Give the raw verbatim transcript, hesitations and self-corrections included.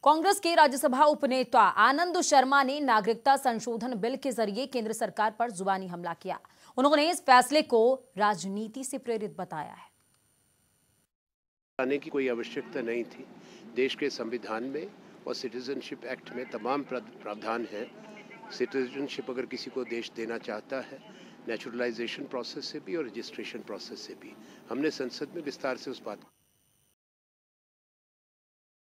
कांग्रेस के राज्यसभा उपनेता आनंद शर्मा ने नागरिकता संशोधन बिल के जरिए केंद्र सरकार पर जुबानी हमला किया। उन्होंने इस फैसले को राजनीति से प्रेरित बताया है। आने की कोई आवश्यकता नहीं थी। देश के संविधान में और सिटीजनशिप एक्ट में तमाम प्रावधान है। सिटीजनशिप अगर किसी को देश देना चाहता है, नेचुरलाइजेशन प्रोसेस से भी और रजिस्ट्रेशन प्रोसेस से भी। हमने संसद में विस्तार से उस बात